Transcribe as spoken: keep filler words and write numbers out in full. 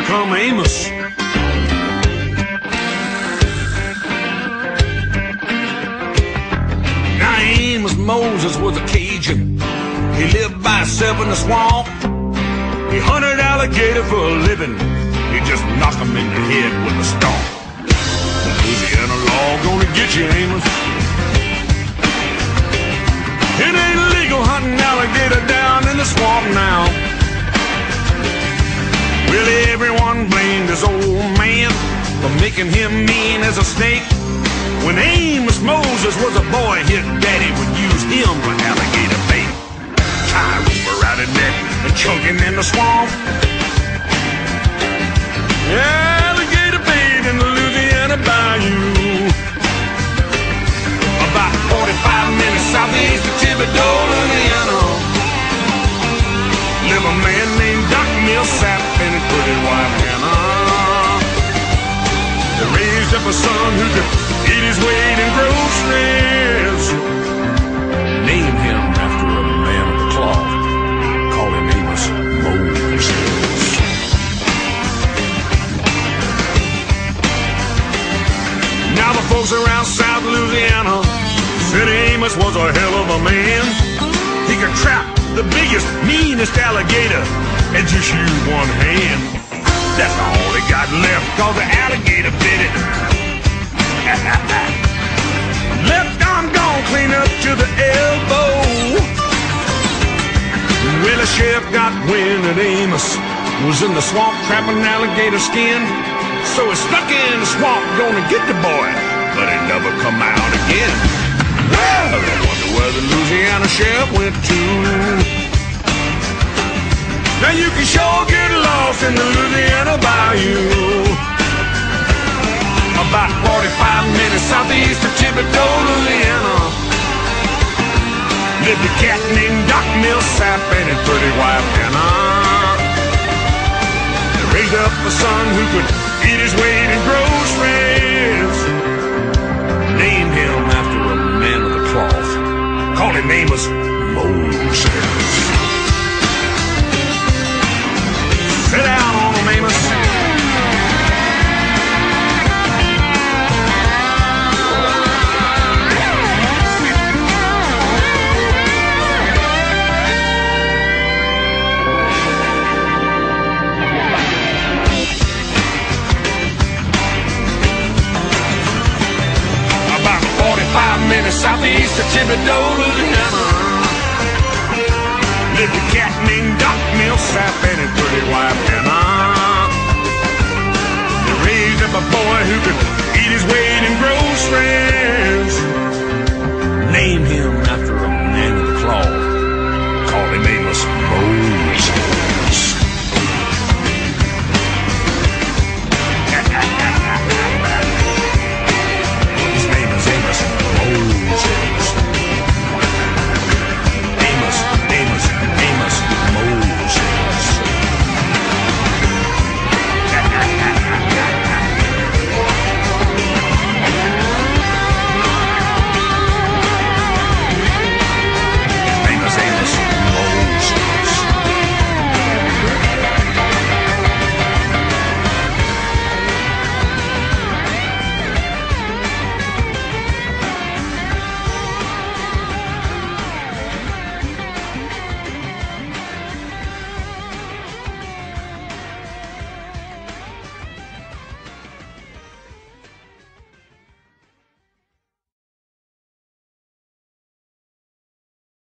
come Amos. Now Amos Moses was a Cajun. He lived by himself in the swamp. He hunted alligator for a living. He just knock him in the head with a stomp. The Louisiana law gonna get you, Amos. It ain't legal hunting alligator down in the swamp now. Well, everyone blamed this old man for making him mean as a snake. When Amos Moses was a boy, his daddy would use him for alligator bait. Tie a rope around his neck and chunking in the swamp. Alligator bait in the Louisiana bayou. About forty-five minutes southeast of Thibodeau, Louisiana, live a man named Doc Millsap and his pretty wife Hannah. They raised up a son who could eat his weight in groceries. Named him after a man of the cloth. Call him Amos Moses. Now the folks around South Louisiana said Amos was a hell of a man. He could trap the biggest, meanest alligator and just use one hand. That's all he got left, cause the alligator bit it. Left arm gone clean up to the elbow. Well, the sheriff got wind that Amos was in the swamp trapping alligator skin. So he stuck in the swamp gonna get the boy, but he never come out again. Well, I wonder where the Louisiana sheriff went to. Now you can sure get lost in the Louisiana bayou. About forty-five minutes southeast of Thibodeau, Louisiana, lived a cat named Doc Millsap and his pretty wife Hannah. They raised up a son who could eat his weight in groceries. Named him after a man of the cloth. Called him Amos Moses. Sit down on him, Amos. About forty-five minutes southeast of Thibodeau, Louisiana,